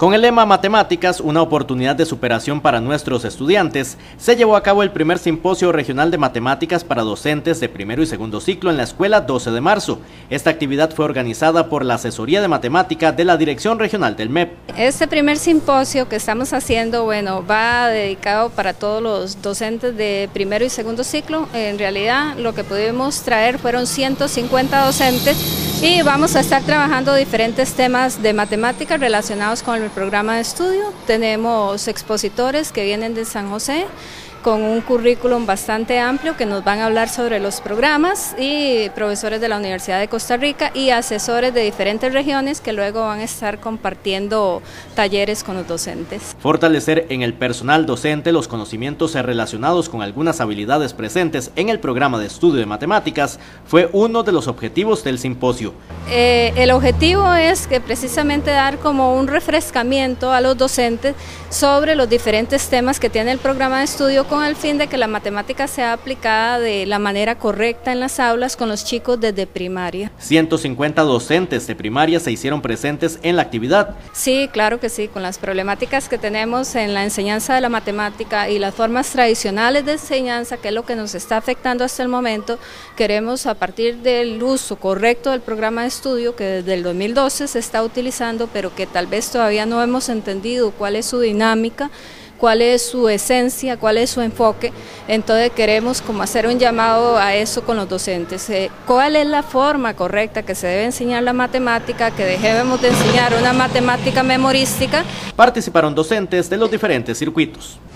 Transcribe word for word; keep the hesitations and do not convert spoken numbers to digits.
Con el lema Matemáticas, una oportunidad de superación para nuestros estudiantes, se llevó a cabo el primer simposio regional de matemáticas para docentes de primero y segundo ciclo en la Escuela doce de marzo. Esta actividad fue organizada por la Asesoría de Matemática de la Dirección Regional del M E P. Este primer simposio que estamos haciendo, bueno, va dedicado para todos los docentes de primero y segundo ciclo. En realidad, lo que pudimos traer fueron ciento cincuenta docentes y vamos a estar trabajando diferentes temas de matemáticas relacionados con el programa de estudio. Tenemos expositores que vienen de San José con un currículum bastante amplio que nos van a hablar sobre los programas, y profesores de la Universidad de Costa Rica y asesores de diferentes regiones que luego van a estar compartiendo talleres con los docentes. Fortalecer en el personal docente los conocimientos relacionados con algunas habilidades presentes en el programa de estudio de matemáticas fue uno de los objetivos del simposio. Eh, el objetivo es que precisamente dar como un refrescamiento a los docentes sobre los diferentes temas que tiene el programa de estudio, con el fin de que la matemática sea aplicada de la manera correcta en las aulas con los chicos desde primaria. ciento cincuenta docentes de primaria se hicieron presentes en la actividad. Sí, claro que sí, con las problemáticas que tenemos en la enseñanza de la matemática y las formas tradicionales de enseñanza, que es lo que nos está afectando hasta el momento, queremos, a partir del uso correcto del programa de estudio que desde el dos mil doce se está utilizando, pero que tal vez todavía no hemos entendido cuál es su dinámica, cuál es su esencia, cuál es su enfoque. Entonces queremos como hacer un llamado a eso con los docentes. Eh, ¿Cuál es la forma correcta que se debe enseñar la matemática, que dejemos de enseñar una matemática memorística? Participaron docentes de los diferentes circuitos.